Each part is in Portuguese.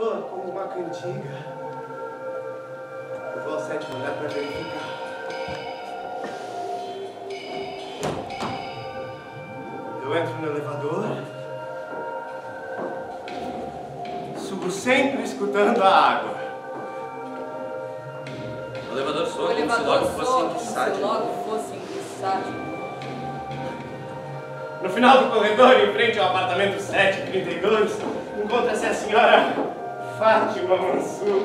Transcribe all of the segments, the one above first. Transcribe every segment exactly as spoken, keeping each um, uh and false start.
soa como uma cantiga. Eu vou ao sétimo andar para verificar. Eu entro no elevador. Subo sempre escutando a água. O elevador soa O como se logo fosse enguiçado. logo fosse enguiçado. No final do corredor, em frente ao apartamento sete trinta e dois, encontra-se a senhora Fátima Mansur.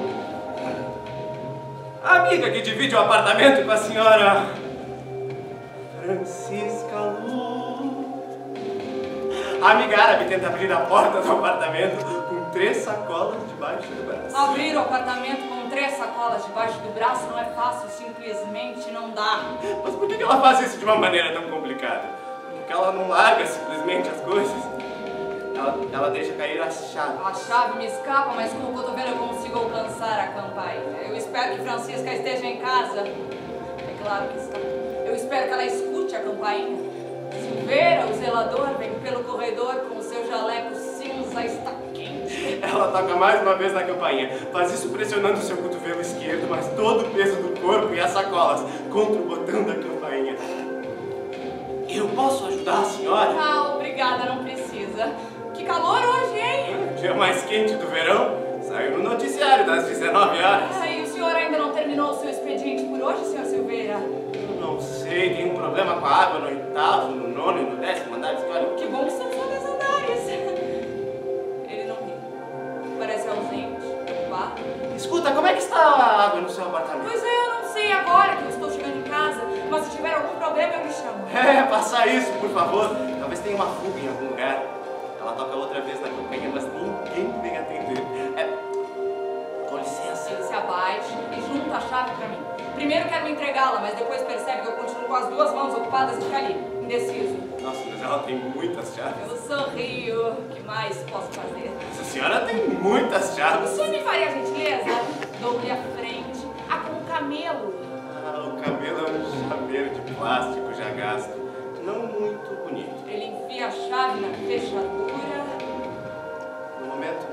A amiga que divide o apartamento com a senhora Francisca Lu. A amiga árabe tenta abrir a porta do apartamento com três sacolas debaixo do braço. Abrir o apartamento com três sacolas debaixo do braço não é fácil, simplesmente não dá. Mas por que ela faz isso de uma maneira tão complicada? Porque ela não larga simplesmente as coisas. Ela, ela deixa cair a chave. A chave me escapa, mas com o cotovelo eu consigo alcançar a campainha. Eu espero que Francisca esteja em casa. É claro que está. Eu espero que ela escute a campainha. Silveira, o zelador, vem pelo corredor com o seu jaleco cinza, está quente. Ela toca mais uma vez na campainha. Faz isso pressionando o seu cotovelo esquerdo, mas todo o peso do corpo e as sacolas contra o botão da campainha. Eu posso ajudar a senhora? Ah, obrigada, não precisa. Que calor hoje, hein? O dia mais quente do verão saiu no noticiário das dezenove horas. Ah, e o senhor ainda não terminou o seu expediente por hoje, senhor Silveira? Eu não sei, tem um problema com a água no oitavo, no nono e no décimo andar. Olha, Que bom que são só dois andares. Ele não ri. Parece ausente, preocupado. escuta, como é que está a água no seu apartamento? Pois é, eu não sei agora que eu estou chegando em casa, mas se tiver algum problema eu lhe chamo. É, passar isso, por favor. Talvez tenha uma fuga em algum lugar. Ela toca outra vez na campainha, mas ninguém vem atender. É... Com licença. Ele se abaixa e junta a chave pra mim. Primeiro quero me entregá-la, mas depois percebe que eu continuo com as duas mãos ocupadas e fica ali, indeciso. Nossa, mas ela tem muitas chaves. Eu sorrio. O que mais posso fazer? Essa senhora tem muitas O chaves. senhor me faria a gentileza? Dou-lhe a frente. Ah, com o camelo. Ah, o cabelo é um chaveiro de plástico já gasto. Não muito bonito. Ele enfia a chave na fechadura. No momento...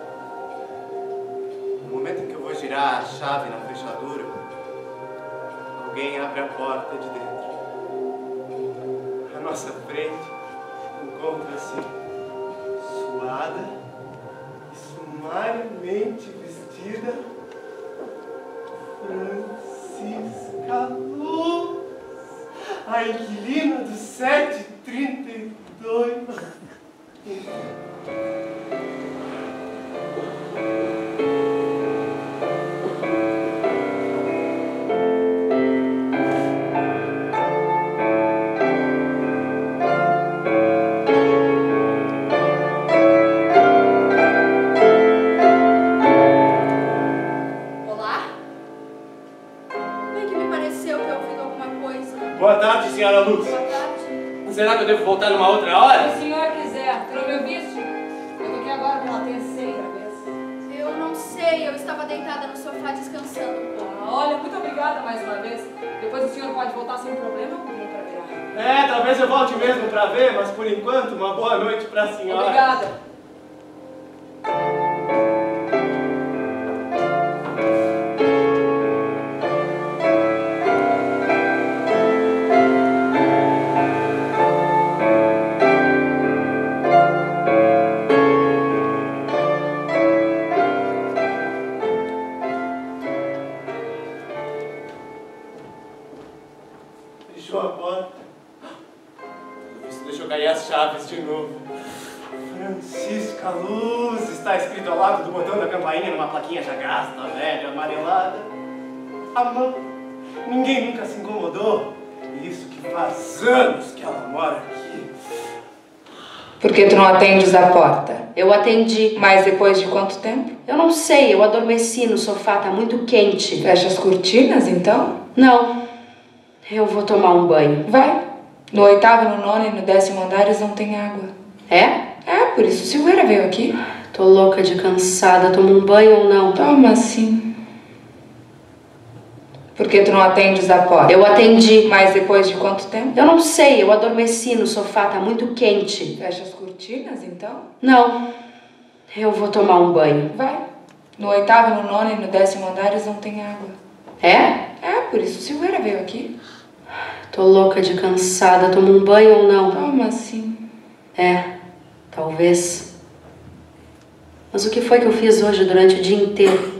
No momento em que eu vou girar a chave na fechadura, alguém abre a porta de dentro. À nossa frente encontra-se suada e sumariamente vestida Francisca Luz, a inquilina do sete trinta e dois. Boa tarde, senhora Luz. Boa tarde. Será que eu devo voltar numa outra hora? Se o senhor quiser, tu não me ouviste? Eu tô aqui agora pela terceira vez. Eu não sei, eu estava deitada no sofá descansando um pouco. Ah, olha, muito obrigada mais uma vez. Depois o senhor pode voltar sem problema algum pra virar. É, talvez eu volte mesmo pra ver, mas por enquanto, uma boa noite pra senhora. Obrigada. Fechou a porta. Você deixou cair as chaves de novo. Francisca Luz, está escrito ao lado do botão da campainha numa plaquinha já gasta, velha, amarelada. A mão. Ninguém nunca se incomodou. E isso que faz anos que ela mora aqui. Por que tu não atendes a porta? Eu atendi. Mas depois de quanto tempo? Eu não sei, eu adormeci no sofá, tá muito quente. Fecha as cortinas, então? Não, eu vou tomar um banho. Vai. No oitavo, no nono e no décimo andares não tem água. É? É, por isso Silveira veio aqui. Tô louca de cansada, tomo um banho ou não? Toma sim. Por que tu não atendes a porta? Eu atendi. Mas depois de quanto tempo? Eu não sei, eu adormeci no sofá, tá muito quente. Fecha as cortinas, então? Não, eu vou tomar um banho. Vai. No oitavo, no nono e no décimo andares não tem água. É? É, por isso Silveira veio aqui. Tô louca de cansada. Tomo um banho ou não? Toma sim. É, talvez. Mas o que foi que eu fiz hoje durante o dia inteiro?